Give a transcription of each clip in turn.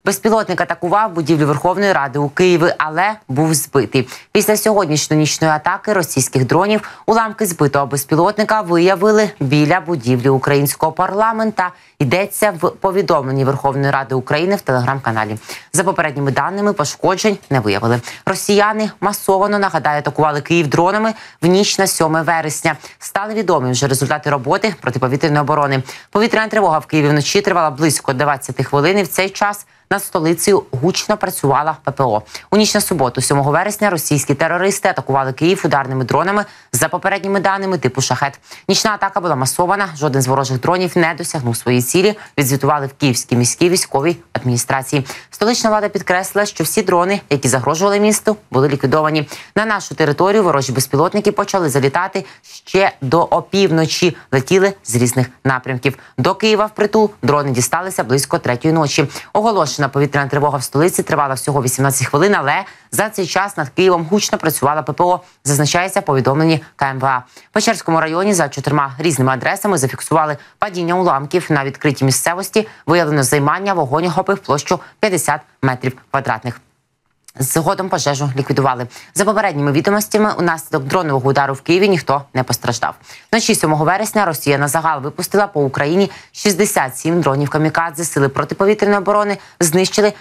Безпілотник атакував будівлю Верховної Ради у Києві, але був збитий. Після сьогоднішньої нічної атаки російських дронів уламки збитого безпілотника виявили біля будівлі українського парламента. Йдеться в повідомленні Верховної Ради України в телеграм-каналі. За попередніми даними, пошкоджень не виявили. Росіяни масово, нагадаю, атакували Київ дронами в ніч на 7 вересня. Стали відомі вже результати роботи протиповітряної оборони. Повітряна тривога в Києві вночі тривала близько 20 хвилин, і в цей час над столицею гучно працювала ППО. У ніч на суботу, 7 вересня, російські терористи атакували Київ ударними дронами за попередніми даними типу «Шахед». Нічна атака була масована, жоден з ворожих дронів не досягнув своєї цілі, відзвітували в Київській міській військовій адміністрації. Столична влада підкреслила, що всі дрони, які загрожували місту, були ліквідовані. На нашу територію ворожі безпілотники почали залітати ще до опівночі, летіли з різних напрямків. До Києва впритул дрони дісталися близько 3-ї ночі. Оголошена повітряна тривога в столиці тривала всього 18 хвилин, але за цей час над Києвом гучно працювала ППО, зазначається в повідомленні КМВА. В Печерському районі за 4 різними адресами зафіксували падіння уламків. На відкритій місцевості виявлено займання, вогонь охопив площу 50 метрів квадратних. Згодом пожежу ліквідували. За попередніми відомостями, унаслідок дронового удару в Києві ніхто не постраждав. Вночі 7 вересня Росія на загал випустила по Україні 67 дронів камікадзе. Сили протиповітряної оборони знищили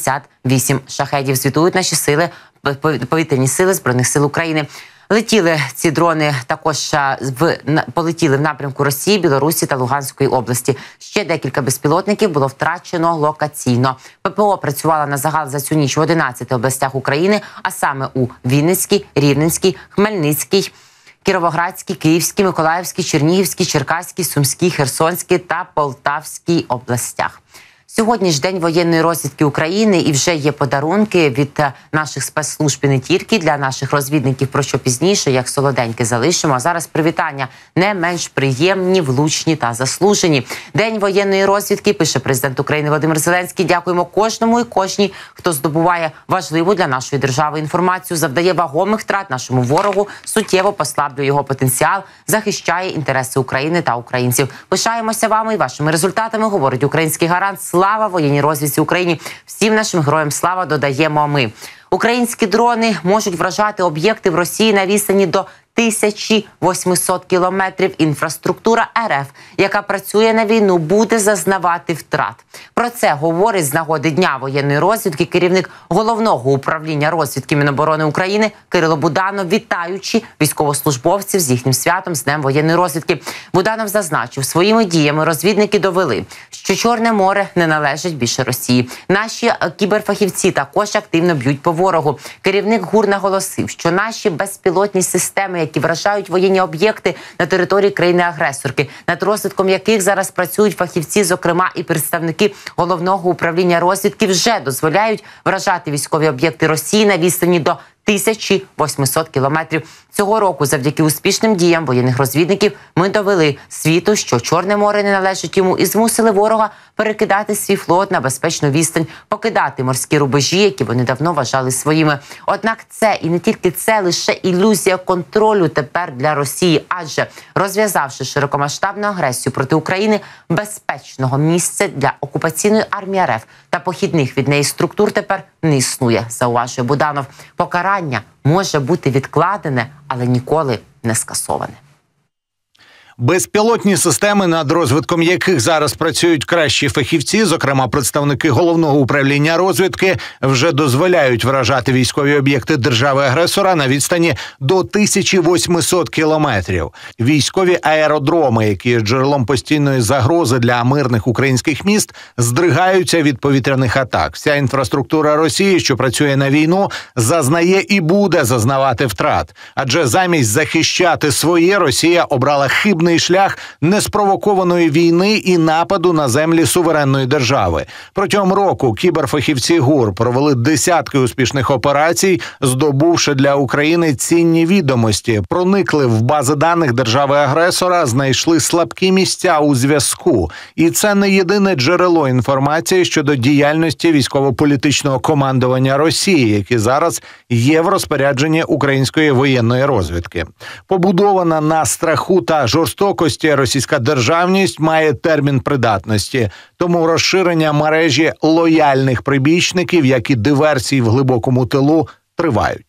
58 шахедів. Звітують наші повітряні сили Збройних сил України. Летіли ці дрони також полетіли в напрямку Росії, Білорусі та Луганської області. Ще декілька безпілотників було втрачено локаційно. ППО працювала на загал за цю ніч в 11 областях України, а саме у Вінницькій, Рівненській, Хмельницькій, Кіровоградській, Київській, Миколаївській, Чернігівській, Черкаській, Сумській, Херсонській та Полтавській областях. Сьогодні ж День воєнної розвідки України, і вже є подарунки від наших спецслужб і не тільки для наших розвідників, про що пізніше, як солоденьке залишимо. А зараз привітання не менш приємні, влучні та заслужені. День воєнної розвідки, пише президент України Володимир Зеленський. Дякуємо кожному і кожній, хто здобуває важливу для нашої держави інформацію, завдає вагомих втрат нашому ворогу, суттєво послаблює його потенціал, захищає інтереси України та українців. Пишаємося вами і вашими результатами, говорить український гарант. Слава воєнній розвідці Україні! Всім нашим героям слава, додаємо ми. Українські дрони можуть вражати об'єкти в Росії на відстані до 1800 кілометрів. Інфраструктура РФ, яка працює на війну, буде зазнавати втрат. Про це говорить з нагоди Дня воєнної розвідки керівник Головного управління розвідки Міноборони України Кирило Буданов, вітаючи військовослужбовців з їхнім святом, з Днем воєнної розвідки. Буданов зазначив, своїми діями розвідники довели, що Чорне море не належить більше Росії. Наші кіберфахівці також активно б'ють по ворогу. Керівник ГУР наголосив, що наші безпілотні системи, які вражають воєнні об'єкти на території країни-агресорки, над розвитком яких зараз працюють фахівці, зокрема і представники Головного управління розвідки, вже дозволяють вражати військові об'єкти Росії на відстані до 1800 кілометрів. Цього року завдяки успішним діям воєнних розвідників ми довели світу, що Чорне море не належить йому, і змусили ворога перекидати свій флот на безпечну відстань, покидати морські рубежі, які вони давно вважали своїми. Однак це і не тільки це, лише ілюзія контролю тепер для Росії, адже розв'язавши широкомасштабну агресію проти України, безпечного місця для окупаційної армії РФ та похідних від неї структур тепер не існує, зауважує Буданов. Покарання може бути відкладене, але ніколи не скасоване. Безпілотні системи, над розвитком яких зараз працюють кращі фахівці, зокрема представники Головного управління розвідки, вже дозволяють вражати військові об'єкти держави-агресора на відстані до 1800 кілометрів. Військові аеродроми, які є джерелом постійної загрози для мирних українських міст, здригаються від повітряних атак. Вся інфраструктура Росії, що працює на війну, зазнає і буде зазнавати втрат. Адже замість захищати своє, Росія обрала хибний шлях неспровокованої війни і нападу на землі суверенної держави. Протягом року кіберфахівці ГУР провели десятки успішних операцій, здобувши для України цінні відомості, проникли в бази даних держави-агресора, знайшли слабкі місця у зв'язку. І це не єдине джерело інформації щодо діяльності військово-політичного командування Росії, які зараз є в розпорядженні української воєнної розвідки. Побудована на страху та жорстокості жорстокості російська державність має термін придатності. Тому розширення мережі лояльних прибічників, як і диверсій в глибокому тилу, тривають.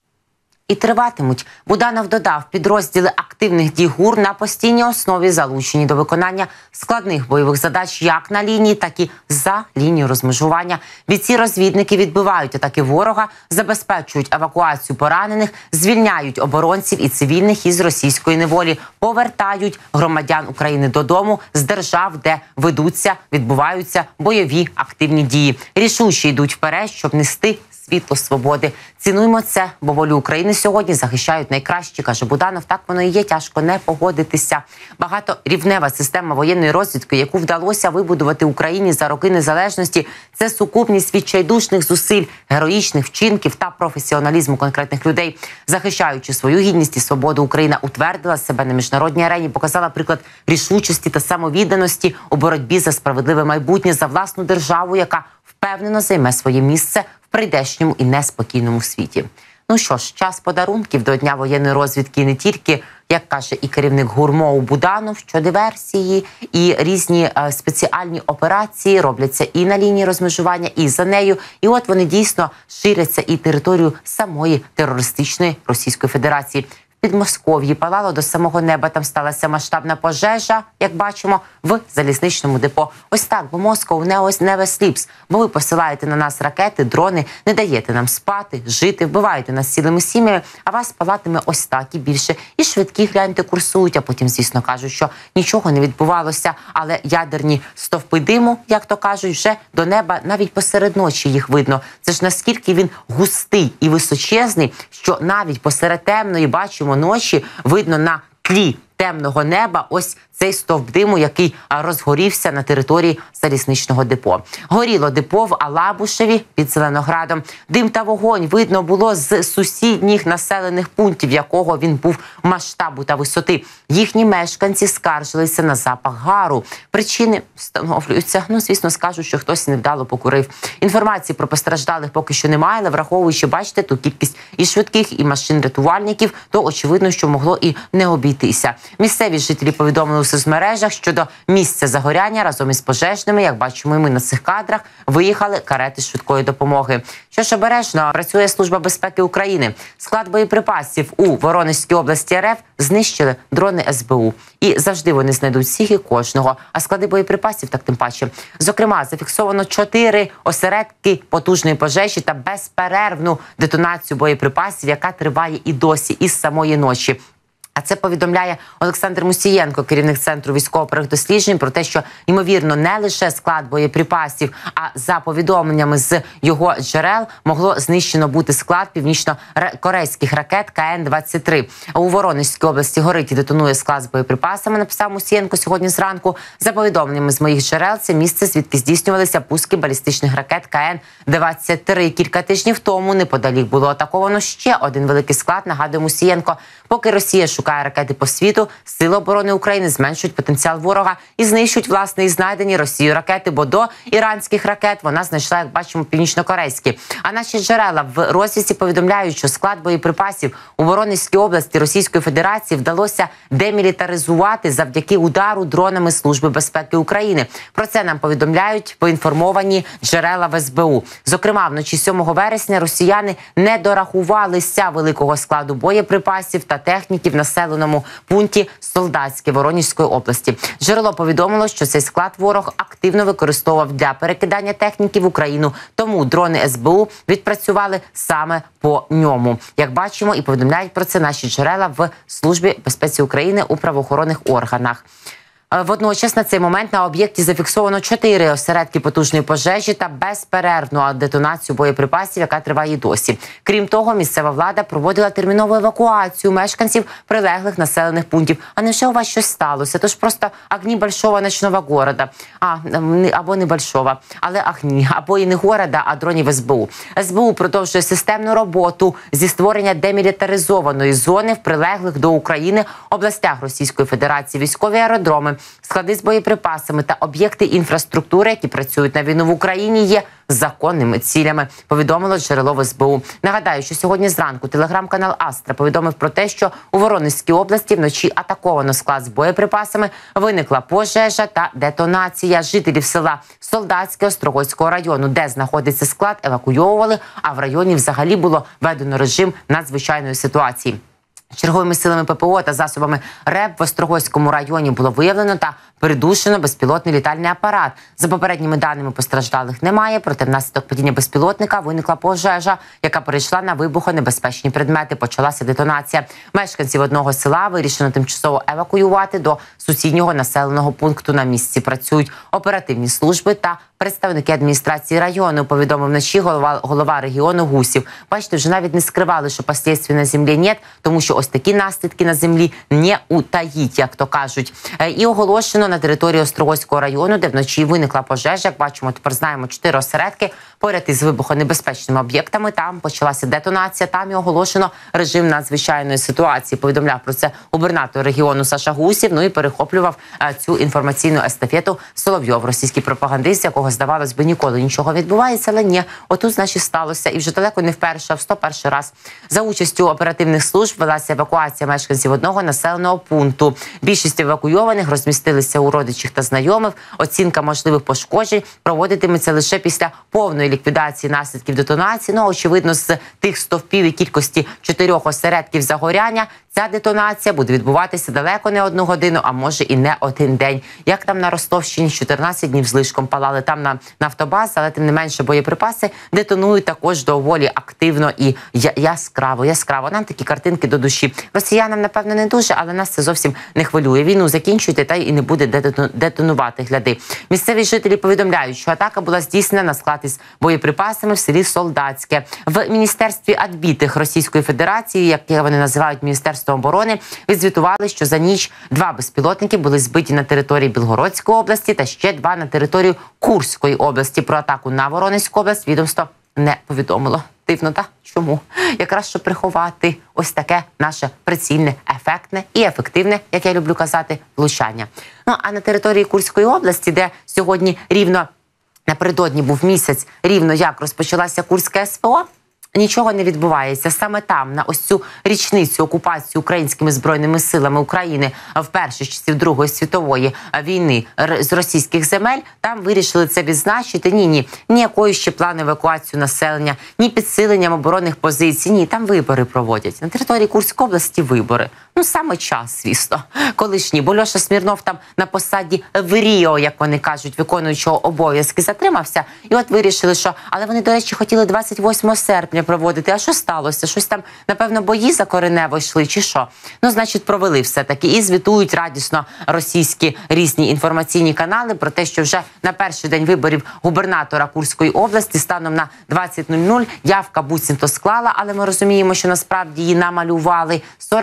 І триватимуть. Буданов додав, підрозділи активних дій ГУР на постійній основі залучені до виконання складних бойових задач як на лінії, так і за лінією розмежування. Бійці-розвідники відбивають атаки ворога, забезпечують евакуацію поранених, звільняють оборонців і цивільних із російської неволі, повертають громадян України додому з держав, де відбуваються бойові активні дії. Рішуче йдуть вперед, щоб нести світло свободи. Цінуємо це, бо волю України сьогодні захищають найкращі, каже Буданов. Так воно і є, тяжко не погодитися. Багаторівнева система воєнної розвідки, яку вдалося вибудувати Україні за роки незалежності, це сукупність відчайдушних зусиль, героїчних вчинків та професіоналізму конкретних людей. Захищаючи свою гідність і свободу, Україна утвердила себе на міжнародній арені, показала приклад рішучості та самовідданості у боротьбі за справедливе майбутнє, за власну державу, яка впевнено займе своє місце в прийдешньому і неспокійному світі. Ну що ж, час подарунків до Дня воєнної розвідки, і не тільки, як каже і керівник ГУР Буданов, що диверсії і різні спеціальні операції робляться і на лінії розмежування, і за нею. І от вони дійсно ширяться і територію самої терористичної Російської Федерації. В Підмосков'ї палало до самого неба, там сталася масштабна пожежа, як бачимо, в залізничному депо. Ось так, бо Москва never sleeps, бо ви посилаєте на нас ракети, дрони, не даєте нам спати, жити, вбиваєте нас цілими сім'ями, а вас палатиме ось так і більше. І швидкі, гляньте, курсують, а потім, звісно, кажуть, що нічого не відбувалося, але ядерні стовпи диму, як то кажуть, вже до неба навіть посеред ночі їх видно. Це ж наскільки він густий і височезний, що навіть посеред темної, бачимо, ночі видно на тлі темного неба ось цей стовп диму, який розгорівся на території залізничного депо. Горіло депо в Алабушеві під Зеленоградом. Дим та вогонь видно було з сусідніх населених пунктів, якого він був масштабу та висоти. Їхні мешканці скаржилися на запах гару. Причини встановлюються. Звісно, скажуть, що хтось невдало покурив. Інформації про постраждалих поки що немає, але враховуючи, бачите, ту кількість і швидких, і машин-рятувальників, то очевидно, що могло і не обійтися. Місцеві жителі повідомили у соцмережах щодо місця загоряння. Разом із пожежними, як бачимо і ми на цих кадрах, виїхали карети швидкої допомоги. Що ж, обережно працює Служба безпеки України. Склад боєприпасів у Воронезькій області РФ знищили дрони СБУ. І завжди вони знайдуть всіх і кожного. А склади боєприпасів так тим паче. Зокрема, зафіксовано 4 осередки потужної пожежі та безперервну детонацію боєприпасів, яка триває і досі, із самої ночі. А це повідомляє Олександр Мусієнко, керівник Центру військово-правових досліджень, про те, що, ймовірно, не лише склад боєприпасів, а за повідомленнями з його джерел, могло знищено бути склад північно-корейських ракет КН-23. У Воронезькій області горить і детонує склад з боєприпасами, написав Мусієнко сьогодні зранку. За повідомленнями з моїх джерел, це місце, звідки здійснювалися пуски балістичних ракет КН-23. Кілька тижнів тому неподалік було атаковано ще один великий склад, нагадує Мусієнко. Поки Росія шукає ракети по світу, Сили оборони України зменшують потенціал ворога і знищують, власне, і знайдені Росією ракети, бо до іранських ракет вона знайшла, як бачимо, північно-корейські. А наші джерела в розвідці повідомляють, що склад боєприпасів у Воронезькій області Російської Федерації вдалося демілітаризувати завдяки удару дронами Служби безпеки України. Про це нам повідомляють поінформовані джерела в СБУ. Зокрема, вночі 7 вересня росіяни не дорахувалися великого складу боєприпасів та техніки в населеному пункті Солдатське Воронезької області. Джерело повідомило, що цей склад ворог активно використовував для перекидання техніки в Україну, тому дрони СБУ відпрацювали саме по ньому. Як бачимо, і повідомляють про це наші джерела в Службі безпеки України у правоохоронних органах. Водночас на цей момент на об'єкті зафіксовано 4 осередки потужної пожежі та безперервну детонацію боєприпасів, яка триває і досі. Крім того, місцева влада проводила термінову евакуацію мешканців прилеглих населених пунктів. А невже у вас щось сталося? Тож просто огні большого ночного города. Або не большого, але огні. Або і не города, а дронів СБУ. СБУ продовжує системну роботу зі створення демілітаризованої зони в прилеглих до України областях Російської Федерації. Військові аеродроми склади з боєприпасами та об'єкти інфраструктури, які працюють на війну в Україні, є законними цілями, повідомило джерело в СБУ. Нагадаю, що сьогодні зранку телеграм-канал Астра повідомив про те, що у Воронезькій області вночі атаковано склад з боєприпасами, виникла пожежа та детонація. Жителів села Солдатське Острогоцького району, де знаходиться склад, евакуйовували, а в районі взагалі було введено режим надзвичайної ситуації. Черговими силами ППО та засобами РЕБ в Острогоцькому районі було виявлено та придушено безпілотний літальний апарат. За попередніми даними, постраждалих немає, проте внаслідок падіння безпілотника виникла пожежа, яка перейшла на вибухонебезпечні предмети. Почалася детонація. Мешканців одного села вирішено тимчасово евакуювати до сусіднього населеного пункту. На місці працюють оперативні служби та представники адміністрації району, повідомив вночі голова регіону Гусів. Бачите, вже навіть не скривали, що послідствий на землі нет, тому що ось такі наслідки на землі не утаїть, як то кажуть. І оголошено на території Острогоцького району, де вночі виникла пожежа. Як бачимо, тепер знаємо 4 осередки поряд із вибухонебезпечними об'єктами. Там почалася детонація, там і оголошено режим надзвичайної ситуації. Повідомляв про це губернатор регіону Саша Гусів, ну і перехоплював цю інформаційну естафету Соловйов, російський пропагандист, якого, здавалось би, ніколи нічого відбувається, але ні, отут, значить, сталося. І вже далеко не вперше, а в 101 раз. За участю оперативних служб велася евакуація мешканців одного населеного пункту. Більшість евакуйованих розмістилися у родичів та знайомих. Оцінка можливих пошкоджень проводитиметься лише після повної ліквідації наслідків детонації. Ну, очевидно, з тих стовпів і кількості 4 осередків загоряння ця детонація буде відбуватися далеко не 1 годину, а може і не 1 день. Як там на Ростовщині 14 днів злишком палали там на нафтобаз, але тим не менше боєприпаси детонують також доволі активно і яскраво. Нам такі картинки до душі. Росіянам, напевно, не дуже, але нас це зовсім не хвилює. Війну закінчуйте, та й не буде детонувати, гляди. Місцеві жителі повідомляють, що атака була здійснена на склад із боєприпасами в селі Солдатське. В Міністерстві відбитих Російської Федерації, яке вони називають Міністерством оборони, відзвітували, що за ніч 2 безпілотники були збиті на території Білгородської області та ще 2 на територію Курської області. Про атаку на Воронезьку область відомство не повідомило. Дивно, так? Чому? Якраз щоб приховати ось таке наше прицільне, ефектне і ефективне, як я люблю казати, влучання. Ну, а на території Курської області, де сьогодні рівно напередодні був місяць, рівно як розпочалася Курська СВО, нічого не відбувається. Саме там, на ось цю річницю окупації українськими збройними силами України вперше з часів Другої світової війни з російських земель, там вирішили це відзначити. Ні, ніякої ще плану евакуації населення, ні підсиленням оборонних позицій, ні, там вибори проводять. На території Курської області вибори. Ну, саме час, звісно, колишній. Бо Льоша Смірнов там на посаді в Ріо, як вони кажуть, виконуючого обов'язки, затримався. І от вирішили, що... Але вони, до речі, хотіли 28 серпня проводити. А що сталося? Щось там, напевно, бої за Коренево йшли, чи що? Ну, значить, провели все-таки. І звітують радісно російські різні інформаційні канали про те, що вже на перший день виборів губернатора Курської області станом на 20:00 явка буцімто склала, але ми розуміємо, що насправді її намалювали.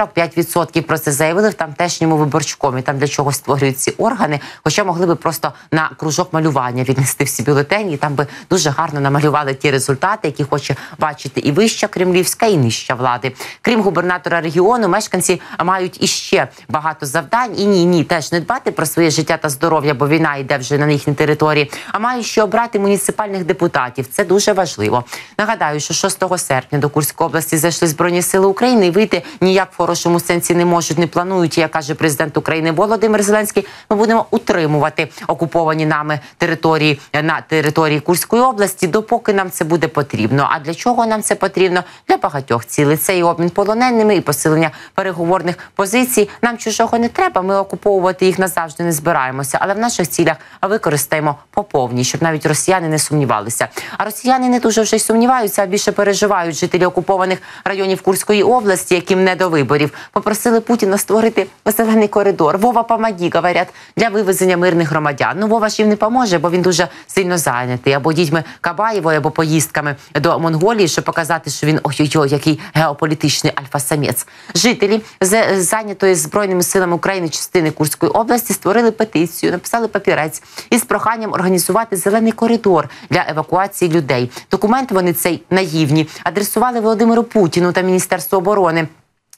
45% про це заявили в тамтешньому виборчкомі. Там для чого створюють ці органи, хоча могли би просто на кружок малювання віднести всі бюлетені, і там би дуже гарно намалювали ті результати, які хоче бачити і вища кремлівська, і нижча влади. Крім губернатора регіону, мешканці мають іще багато завдань. І ні, теж не дбати про своє життя та здоров'я, бо війна йде вже на їхній території, а мають ще обрати муніципальних депутатів. Це дуже важливо. Нагадаю, що 6 серпня до Курської області зайшли Збройні сили України, і вийти ніяк в хорошому сенсі не можуть, не планують. Як каже президент України Володимир Зеленський, ми будемо утримувати окуповані нами території на території Курської області, допоки нам це буде потрібно. А для чого нам це потрібно? Для багатьох цілей. Це і обмін полоненими, і посилення переговорних позицій. Нам чужого не треба, ми окуповувати їх назавжди не збираємося. Але в наших цілях використаємо по повній, щоб навіть росіяни не сумнівалися. А росіяни не дуже вже й сумніваються, а більше переживають. Жителі окупованих районів Курської області, яким не до виборів, попросили Путіна створити зелений коридор. Вова, помоги, говорять, для вивезення мирних громадян. Ну, Вова ж їм не поможе, бо він дуже сильно зайнятий. Або дітьми Кабаєвої, або поїздками до Монголії, щоб показати, що він ой-ой-ой, який геополітичний альфа-самець. Жителі з зайнятої Збройними силами України частини Курської області створили петицію, написали папірець із проханням організувати зелений коридор для евакуації людей. Документ вони цей наївні адресували Володимиру Путіну та Міністерству оборони.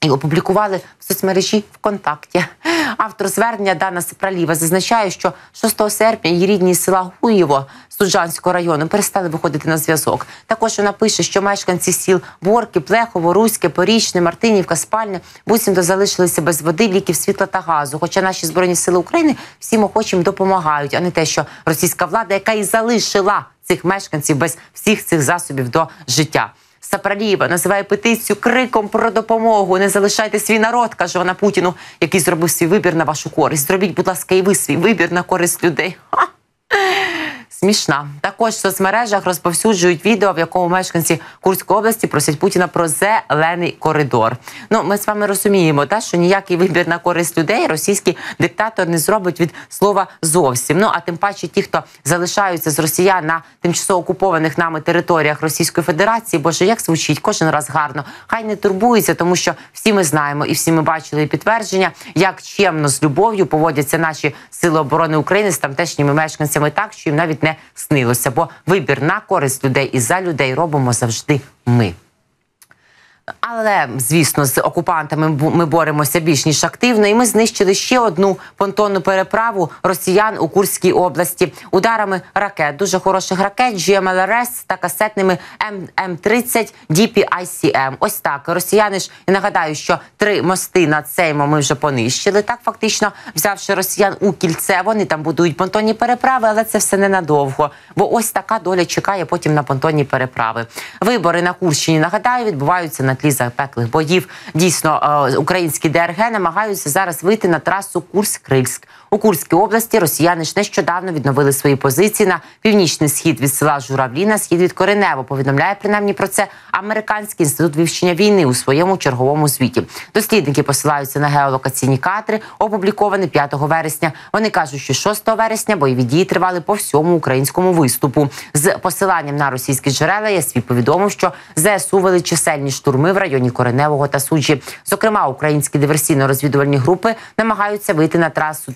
і опублікували в соцмережі ВКонтакті. Автор звернення Дана Сапраліва зазначає, що 6 серпня її рідні з села Гуєво Суджанського району перестали виходити на зв'язок. Також вона пише, що мешканці сіл Борки, Плехово, Руське, Порічне, Мартинівка, Спальне буцімто залишилися без води, ліків, світла та газу. Хоча наші Збройні Сили України всім охочим допомагають, а не те, що російська влада, яка і залишила цих мешканців без всіх цих засобів до життя. Сапраліва називає петицію криком про допомогу. Не залишайте свій народ, каже вона Путіну, який зробив свій вибір на вашу користь. Зробіть, будь ласка, і ви свій вибір на користь людей. Смішна. Також в соцмережах розповсюджують відео, в якому мешканці Курської області просять Путіна про зелений коридор. Ну, ми з вами розуміємо, що ніякий вибір на користь людей російський диктатор не зробить від слова зовсім. Ну, а тим паче ті, хто залишаються з росіян на тимчасово окупованих нами територіях Російської Федерації, боже, як звучить кожен раз гарно. Хай не турбуються, тому що всі ми знаємо і всі ми бачили підтвердження, як чемно з любов'ю поводяться наші Сили оборони України з тамтешніми мешканцями так, що їм навіть не снилося, бо вибір на користь людей і за людей робимо завжди ми. Але, звісно, з окупантами ми боремося більш ніж активно, і ми знищили ще одну понтонну переправу росіян у Курській області ударами ракет, дуже хороших ракет GMLRS та касетними М30 DPICM. Ось так. Росіяни ж, і нагадаю, що 3 мости над Сеймом ми вже понищили, так фактично взявши росіян у кільце. Вони там будують понтонні переправи, але це все ненадовго, бо ось така доля чекає потім на понтонні переправи. Вибори на Курщині, нагадаю, відбуваються на тлі запеклих боїв. Дійсно, українські ДРГ намагаються зараз вийти на трасу Курськ-Рильськ. У Курській області росіяни ж нещодавно відновили свої позиції на північний схід від села Журавлі, на схід від Коренево. Повідомляє принаймні про це Американський інститут вивчення війни у своєму черговому звіті. Дослідники посилаються на геолокаційні кадри, опубліковані 5 вересня. Вони кажуть, що 6 вересня бойові дії тривали по всьому українському виступу. З посиланням на російські джерела ЯСВІ повідомив, що ЗСУ вели чисельні штурми в районі Кореневого та Суджі. Зокрема, українські диверсійно-розвідувальні групи намагаються вийти на трасу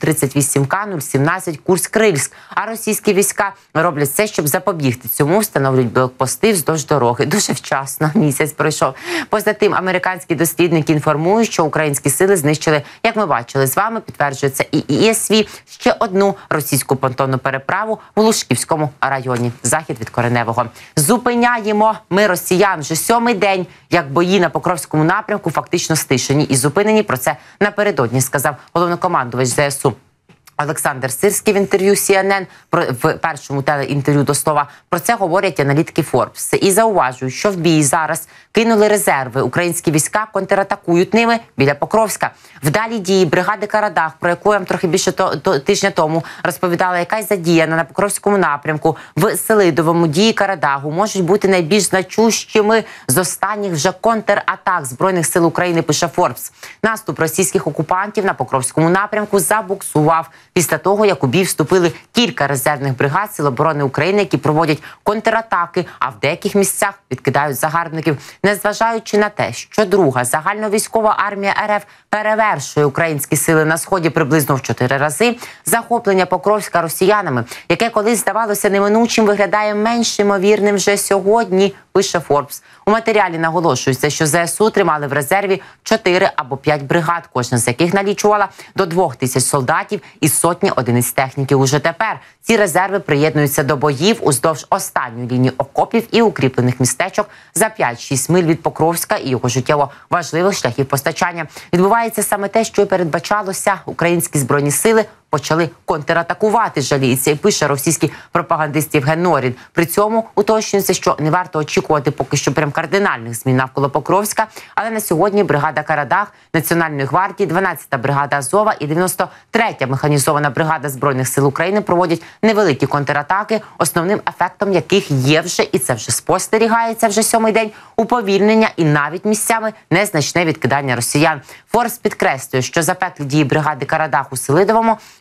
38К 017 Курськ-Рильськ, а російські війська роблять все, щоб запобігти цьому, встановлюють блокпости вздовж дороги. Дуже вчасно, місяць пройшов. Поза тим, американські дослідники інформують, що українські сили знищили, як ми бачили з вами, підтверджується і ЄСВІ, ще одну російську понтонну переправу у Лужківському районі, захід від Кореневого. Зупиняємо ми росіян вже 7-й день, як бої на Покровському напрямку фактично стишені і зупинені. Про це напередодні сказав головнокомандувач ЗСУ Олександр Сирський в інтерв'ю CNN, в першому телеінтерв'ю до слова. Про це говорять аналітики Forbes. І зауважують, що в бій зараз кинули резерви. Українські війська контратакують ними біля Покровська. Вдалі дії бригади Карадах, про яку я вам трохи більше тижня тому розповідала, яка й задіяна на Покровському напрямку, в Селидовому дії Карадагу можуть бути найбільш значущими з останніх вже контратак Збройних сил України, пише Forbes. Наступ російських окупантів на Покровському напрямку забуксував після того, як у бій вступили кілька резервних бригад Сил оборони України, які проводять контратаки, а в деяких місцях відкидають загарбників. Незважаючи на те, що друга загальновійськова армія РФ перевершує українські сили на Сході приблизно в 4 рази, захоплення Покровська росіянами, яке колись здавалося неминучим, виглядає менш ймовірним вже сьогодні, пише Forbes. У матеріалі наголошується, що ЗСУ тримали в резерві 4 або 5 бригад, кожна з яких налічувала до 2000 солдатів і сотні одиниць техніки. Уже тепер ці резерви приєднуються до боїв уздовж останньої лінії окопів і укріплених містечок за 5-6 миль від Покровська і його життєво важливих шляхів постачання. Відбувається саме те, що і передбачалося. Українські збройні сили почали контратакувати, жаліється і пише російський пропагандист Євген Норін. При цьому уточнюється, що не варто очікувати поки що прям кардинальних змін навколо Покровська, але на сьогодні бригада Карадах Національної гвардії, 12-та бригада Азова і 93-я механізована бригада Збройних сил України проводять невеликі контратаки, основним ефектом яких є вже, і це вже спостерігається вже 7-й день, уповільнення і навіть місцями незначне відкидання росіян. Форбс підкреслює, що запеклі дії бригади Карадах у Селидовому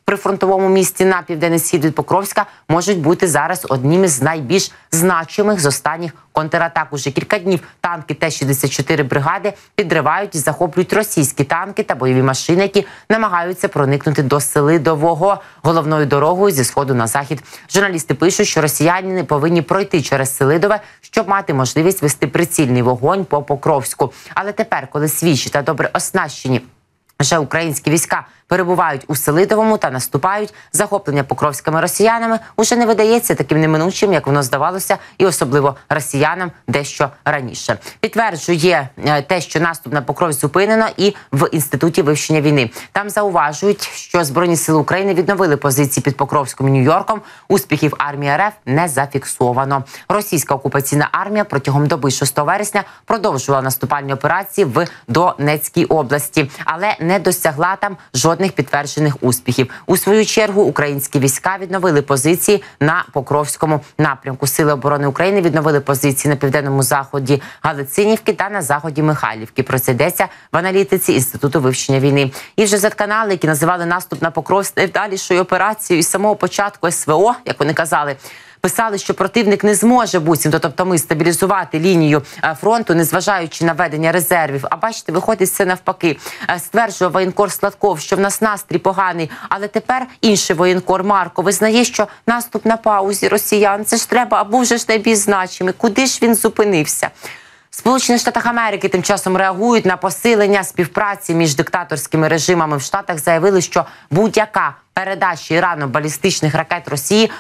прифронтовому місті на південний схід від Покровська можуть бути зараз одним із найбільш значимих з останніх контратак. Уже кілька днів танки Т-64 бригади підривають і захоплюють російські танки та бойові машини, які намагаються проникнути до Селидового головною дорогою зі сходу на захід. Журналісти пишуть, що росіяни повинні пройти через Селидове, щоб мати можливість вести прицільний вогонь по Покровську. Але тепер, коли свіжі та добре оснащені вже українські війська перебувають у Селидовому та наступають, захоплення покровськими росіянами уже не видається таким неминучим, як воно здавалося, і особливо росіянам дещо раніше. Підтверджує те, що наступ на Покровськ зупинено і в Інституті вивчення війни. Там зауважують, що Збройні сили України відновили позиції під Покровськом і Нью-Йорком. Успіхів армії РФ не зафіксовано. Російська окупаційна армія протягом доби 6 вересня продовжувала наступальні операції в Донецькій області, але не досягла там жодних підтверджених успіхів. У свою чергу українські війська відновили позиції на Покровському напрямку. Сили оборони України відновили позиції на південному заході Галицинівки та на заході Михайлівки. Про це йдеться в аналітиці Інституту вивчення війни. І вже Z-канали, які називали наступ на Покровськ найвдалішою операцією із самого початку СВО, як вони казали, писали, що противник не зможе буцімто, тобто ми стабілізувати лінію фронту, незважаючи на ведення резервів. А бачите, виходить все навпаки. Стверджував воєнкор Сладков, що в нас настрій поганий, але тепер інший воєнкор Марко визнає, що наступ на паузі росіян. Це ж треба, або вже ж найбільш значимий. Куди ж він зупинився? Сполучені Штати Америки тим часом реагують на посилення співпраці між диктаторськими режимами в Штатах. Заявили, що будь-яка передача Ірану балістичних ракет Росії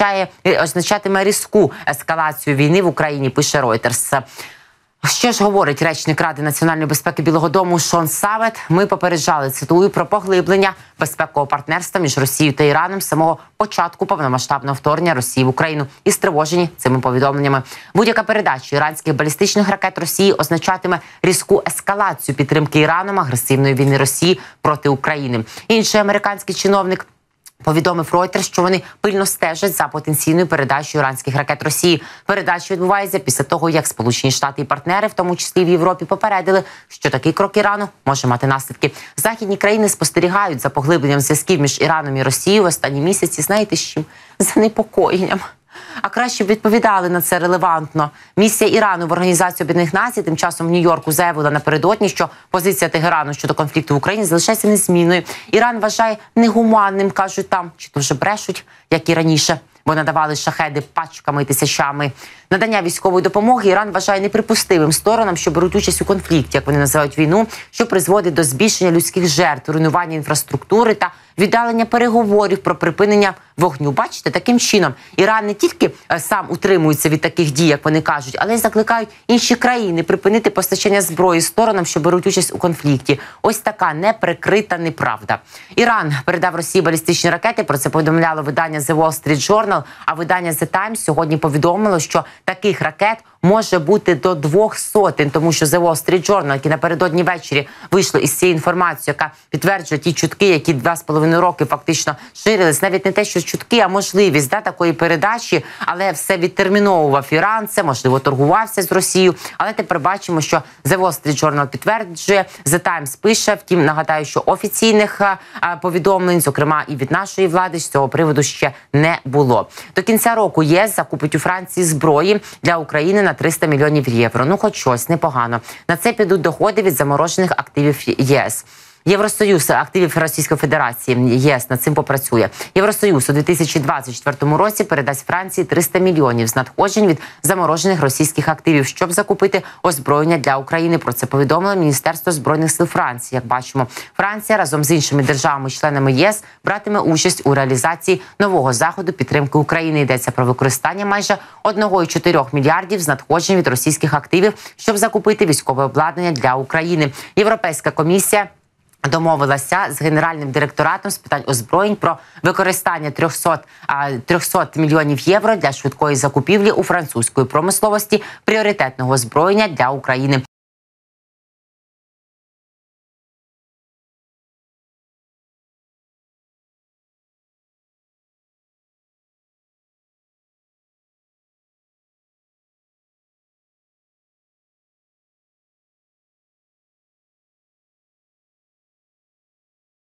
означатиме різку ескалацію війни в Україні, пише Reuters. Що ж говорить речник Ради національної безпеки Білого дому Шон Савет? Ми попереджали, цитую, про поглиблення безпекового партнерства між Росією та Іраном з самого початку повномасштабного вторгнення Росії в Україну і стривожені цими повідомленнями. Будь-яка передача іранських балістичних ракет Росії означатиме різку ескалацію підтримки Іраном агресивної війни Росії проти України. Інший американський чиновник повідомив Reuters, що вони пильно стежать за потенційною передачею іранських ракет Росії. Передача відбувається після того, як Сполучені Штати і партнери, в тому числі в Європі, попередили, що такий крок Ірану може мати наслідки. Західні країни спостерігають за поглибленням зв'язків між Іраном і Росією в останні місяці. Знаєте з чим? Занепокоєнням. А краще б відповідали на це релевантно. Місія Ірану в Організації Об'єднаних Націй тим часом в Нью-Йорку заявила напередодні, що позиція Тегерану щодо конфлікту в Україні залишається незмінною. Іран вважає негуманним, кажуть там, чи то вже брешуть, як і раніше, бо надавали шахеди пачками і тисячами. Надання військової допомоги Іран вважає неприпустимим сторонам, що беруть участь у конфлікті, як вони називають війну, що призводить до збільшення людських жертв, руйнування інфраструктури та віддалення переговорів про припинення вогню. Бачите, таким чином Іран не тільки сам утримується від таких дій, як вони кажуть, але й закликають інші країни припинити постачання зброї сторонам, що беруть участь у конфлікті. Ось така неприкрита неправда. Іран передав Росії балістичні ракети, про це повідомляло видання The Wall Street Journal, а видання The Times сьогодні повідомило, що таких ракет може бути до 200, тому що The Wall Street Journal, які напередодні ввечері вийшли із цією інформацією, яка підтверджує ті чутки, які 2,5 роки фактично ширились, навіть не те, що чутки, а можливість такої передачі, але все відтерміновував Іран, це, можливо, торгувався з Росією, але тепер бачимо, що The Wall Street Journal підтверджує, The Times пише, втім, нагадаю, що офіційних повідомлень, зокрема і від нашої влади, з цього приводу ще не було. До кінця року ЄС закупить у Франції зброї для України на 300 мільйонів євро. Ну, хоч щось, непогано. На це підуть доходи від заморожених активів ЄС. Євросоюз активів Російської Федерації, ЄС над цим попрацює. Євросоюз у 2024 році передасть Франції 300 мільйонів з надходжень від заморожених російських активів, щоб закупити озброєння для України. Про це повідомило Міністерство збройних сил Франції. Як бачимо, Франція разом з іншими державами-членами ЄС братиме участь у реалізації нового заходу підтримки України. Йдеться про використання майже 1,4 мільярдів з надходжень від російських активів, щоб закупити військове обладнання для України. Європейська комісія домовилася з Генеральним директоратом з питань озброєнь про використання 300 мільйонів євро для швидкої закупівлі у французької промисловості пріоритетного озброєння для України.